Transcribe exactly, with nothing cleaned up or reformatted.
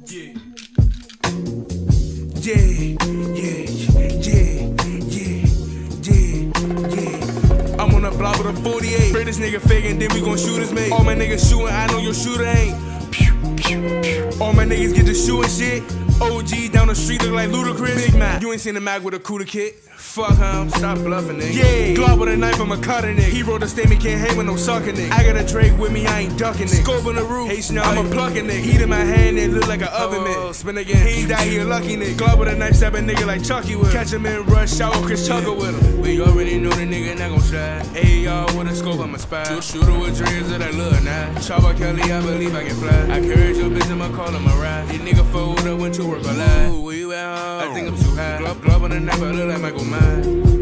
Yeah. Yeah, yeah, yeah, yeah, yeah, yeah. I'm on the block with a forty-eight. Pray this nigga fake and then we gon' shoot his mate. All my niggas shooting, I know your shooter ain't. Pew, pew, pew. All my niggas get to shooting shit. O G down the street look like Ludacris. Big Mac, you ain't seen the Mac with a Cuda kit. Fuck him, stop bluffing it. Yeah, Glock with a knife, I'ma cut a nigga. He wrote a statement, can't hang with no sucking it. I got a Drake with me, I ain't ducking it. Scope on the roof, hey, snow, I'ma plucking it. Heat in my hand, it look like an oven mitt. Oh, spin again, he ain't die, he a lucky nigga. Glock with a knife, stab a nigga like Chucky with him. Catch him in rush hour, Chris Tucker with him. We already know the nigga not gon' slide. Hey y'all, with a scope, I'ma spy. Shoot shooter with dreams of that little knife. Chopper Kelly, I believe I can fly. I carry your bitch, I'ma call him a ride. These nigga fold up, went to work a lot. Ooh, where you at home? I think I'm too high. Glove, glove on the knife, I look like Michael Myers.